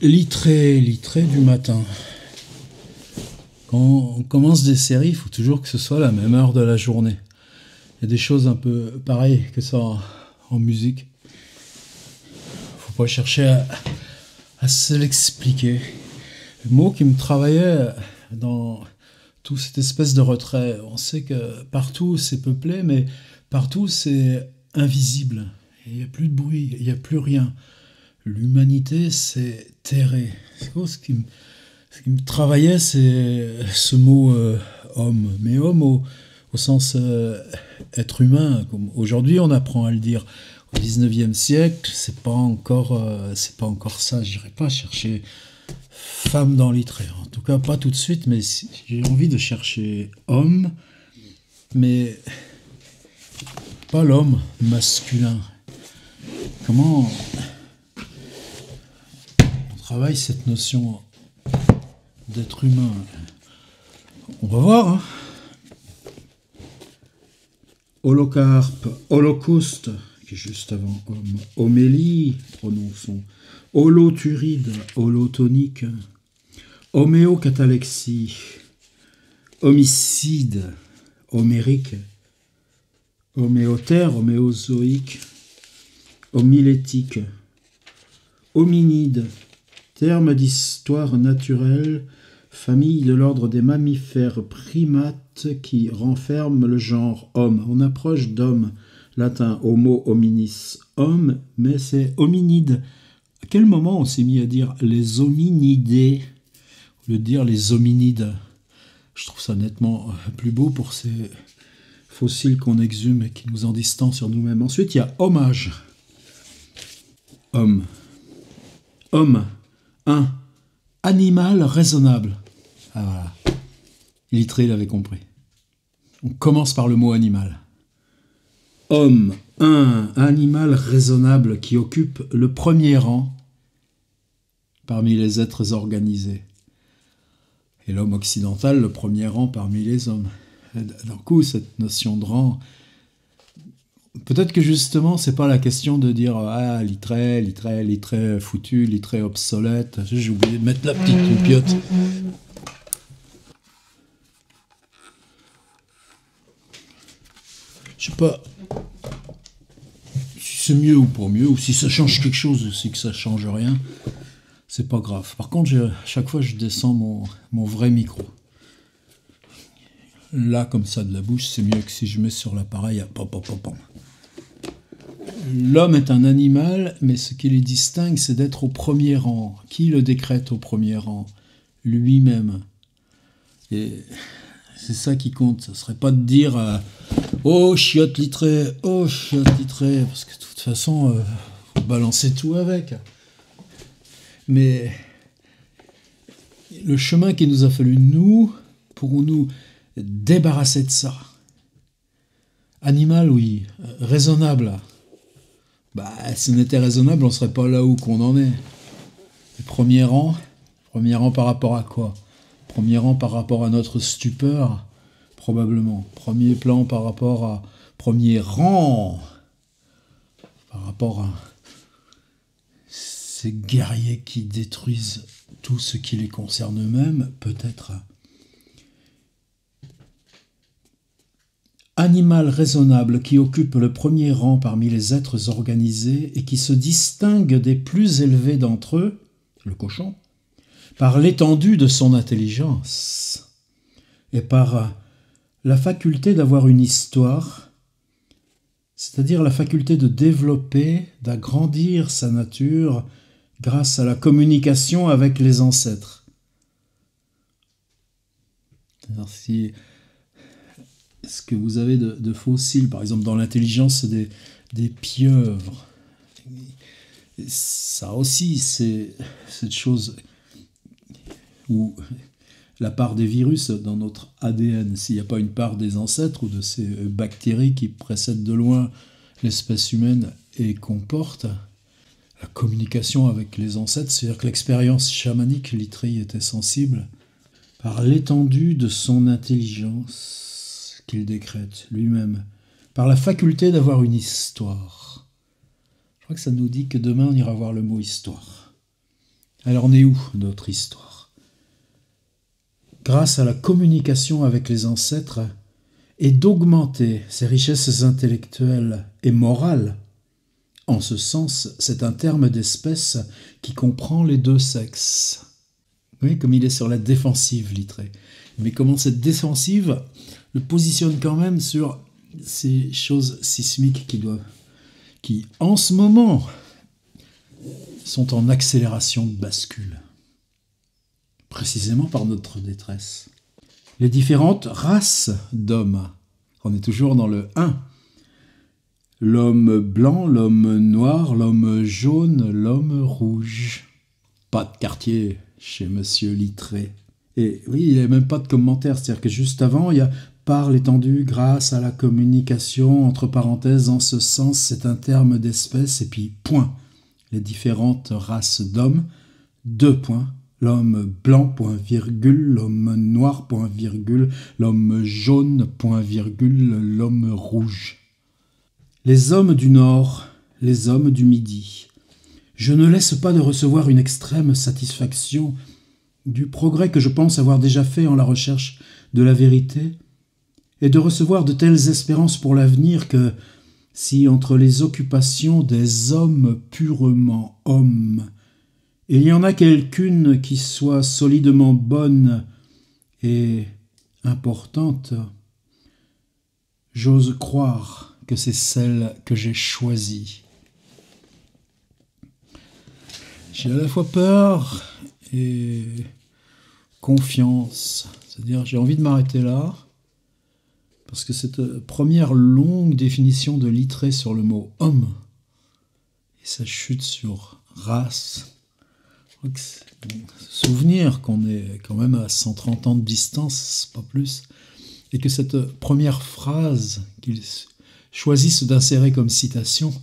Littré du matin. Quand on commence des séries, il faut toujours que ce soit la même heure de la journée. Il y a des choses un peu pareilles que ça en musique. Faut pas chercher à se l'expliquer. Le mot qui me travaillait dans toute cette espèce de retrait. On sait que partout c'est peuplé, mais partout c'est invisible. Il n'y a plus de bruit, il n'y a plus rien. L'humanité s'est terrée. C'est quoi ce qui me travaillait, c'est ce mot homme. Mais homme au sens être humain. Comme aujourd'hui, on apprend à le dire. Au 19e siècle, c'est pas encore ça. J'irai pas chercher femme dans Littré. En tout cas, pas tout de suite, mais j'ai envie de chercher homme, mais pas l'homme masculin. Comment on travaille cette notion d'être humain? On va voir, hein. Holocarpe, holocauste, qui est juste avant homme. Homélie, prononçons. Holoturide, holotonique. Homéocatalexie. Homicide, homérique. Homéothère, homéozoïque. Homilétique. Hominide, terme d'histoire naturelle, famille de l'ordre des mammifères primates qui renferme le genre homme. On approche d'homme, latin homo hominis, homme, mais c'est hominide. À quel moment on s'est mis à dire les hominidés au lieu de dire les hominides? Je trouve ça nettement plus beau pour ces fossiles qu'on exhume et qui nous en disent tant sur nous-mêmes. Ensuite, il y a hommage. Homme. Homme. Un animal raisonnable. Ah voilà. Littré l'avait compris. On commence par le mot animal. Homme. Un animal raisonnable qui occupe le premier rang parmi les êtres organisés. Et l'homme occidental, le premier rang parmi les hommes. D'un coup, cette notion de rang... Peut-être que justement, c'est pas la question de dire ah, Littré foutu, Littré obsolète. J'ai oublié de mettre la petite loupiote. Je sais pas si c'est mieux ou pas mieux, ou si ça change quelque chose, ou si que ça change rien. C'est pas grave. Par contre, à chaque fois, je descends mon vrai micro. Là, comme ça, de la bouche, c'est mieux que si je mets sur l'appareil à pom, pom, pom, pom. L'homme est un animal, mais ce qui les distingue, c'est d'être au premier rang. Qui le décrète au premier rang? Lui-même. Et c'est ça qui compte. Ce ne serait pas de dire oh, chiotte Littré, parce que de toute façon, faut balancer tout avec. Mais le chemin qu'il nous a fallu, nous, pour nous débarrasser de ça. Animal, oui. Raisonnable. Si on était raisonnable, on ne serait pas là où qu'on en est. Le premier rang par rapport à quoi? Premier rang par rapport à notre stupeur, probablement. Premier plan par rapport à... Premier rang par rapport à ces guerriers qui détruisent tout ce qui les concerne eux-mêmes, peut-être. Animal raisonnable qui occupe le premier rang parmi les êtres organisés et qui se distingue des plus élevés d'entre eux, le cochon, par l'étendue de son intelligence et par la faculté d'avoir une histoire, c'est-à-dire la faculté de développer, d'agrandir sa nature grâce à la communication avec les ancêtres. Alors si ce que vous avez de fossiles, par exemple dans l'intelligence, c'est des pieuvres. Ça aussi, c'est cette chose où la part des virus dans notre ADN, s'il n'y a pas une part des ancêtres ou de ces bactéries qui précèdent de loin l'espèce humaine et comportent la communication avec les ancêtres, c'est-à-dire que l'expérience chamanique, Littré était sensible par l'étendue de son intelligence qu'il décrète lui-même, par la faculté d'avoir une histoire. Je crois que ça nous dit que demain on ira voir le mot histoire. Elle en est où, notre histoire? Grâce à la communication avec les ancêtres et d'augmenter ses richesses intellectuelles et morales. En ce sens, c'est un terme d'espèce qui comprend les deux sexes. Oui, comme il est sur la défensive, Littré. Mais comment cette défensive le positionne quand même sur ces choses sismiques qui en ce moment, sont en accélération de bascule. Précisément par notre détresse. Les différentes races d'hommes. On est toujours dans le 1. L'homme blanc, l'homme noir, l'homme jaune, l'homme rouge. Pas de quartier chez Monsieur Littré. Et oui, il n'y a même pas de commentaire. C'est-à-dire que juste avant, il y a par l'étendue grâce à la communication, entre parenthèses, en ce sens, c'est un terme d'espèce, et puis point. Les différentes races d'hommes, 2 points. L'homme blanc, point virgule, l'homme noir, point virgule, l'homme jaune, point virgule, l'homme rouge. Les hommes du Nord, les hommes du Midi. Je ne laisse pas de recevoir une extrême satisfaction du progrès que je pense avoir déjà fait en la recherche de la vérité, et de recevoir de telles espérances pour l'avenir que, si entre les occupations des hommes purement hommes, il y en a quelqu'une qui soit solidement bonne et importante, j'ose croire que c'est celle que j'ai choisie. J'ai à la fois peur et confiance, c'est-à-dire j'ai envie de m'arrêter là, parce que cette première longue définition de Littré sur le mot « homme » et sa chute sur « race », souvenir qu'on est quand même à 130 ans de distance, pas plus, et que cette première phrase qu'ils choisissent d'insérer comme citation,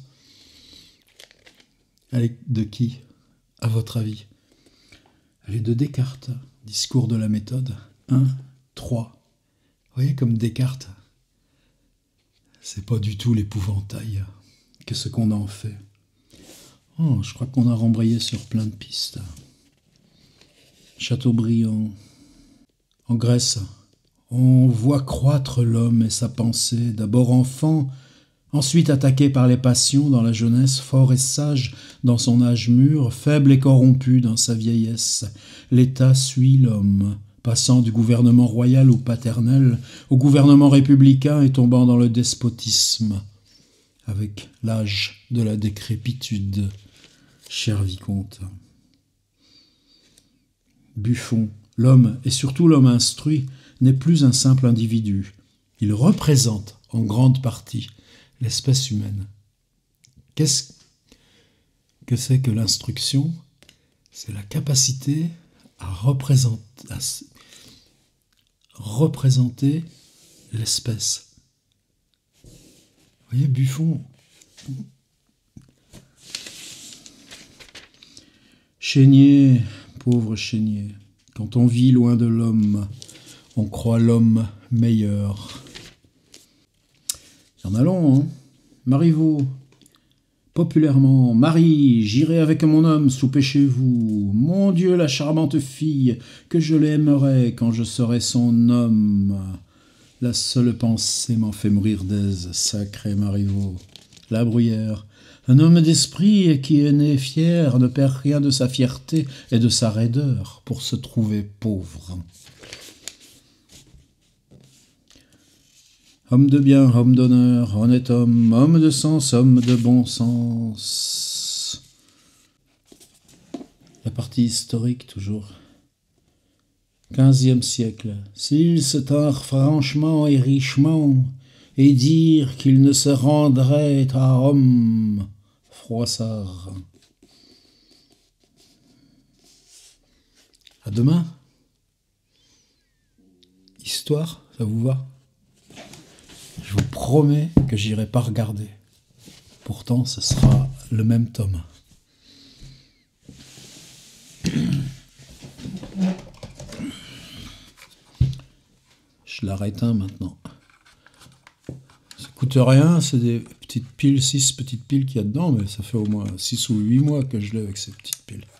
elle est de qui, à votre avis? Elle est de Descartes, discours de la méthode, 1, 3. Vous voyez comme Descartes, c'est pas du tout l'épouvantail que ce qu'on en fait. Oh, je crois qu'on a rembrayé sur plein de pistes. Chateaubriand. En Grèce, on voit croître l'homme et sa pensée, d'abord enfant, ensuite attaqué par les passions dans la jeunesse, fort et sage dans son âge mûr, faible et corrompu dans sa vieillesse. L'État suit l'homme, passant du gouvernement royal ou paternel au gouvernement républicain et tombant dans le despotisme, avec l'âge de la décrépitude, cher vicomte. Buffon, l'homme, et surtout l'homme instruit, n'est plus un simple individu. Il représente, en grande partie, l'espèce humaine. Qu'est-ce que c'est que l'instruction? C'est la capacité à représenter l'espèce. Vous voyez, Buffon. Chénier, pauvre Chénier, quand on vit loin de l'homme, on croit l'homme meilleur. Il y en a long, hein. Marivaux. Populairement, Marie, j'irai avec mon homme souper chez vous. Mon Dieu, la charmante fille, que je l'aimerai quand je serai son homme. La seule pensée m'en fait mourir d'aise, sacré Marivaux. La Bruyère, un homme d'esprit et qui est né fier ne perd rien de sa fierté et de sa raideur pour se trouver pauvre. Homme de bien, homme d'honneur, honnête homme de sens, homme de bon sens. La partie historique, toujours. 15e siècle. S'ils se tinrent franchement et richement, et dirent qu'ils ne se rendraient à Rome, Froissart. À demain. Histoire, ça vous va? Je vous promets que j'irai pas regarder. Pourtant, ce sera le même tome. Je l'arrête maintenant. Ça coûte rien, c'est des petites piles, 6 petites piles qu'il y a dedans, mais ça fait au moins 6 ou 8 mois que je l'ai avec ces petites piles.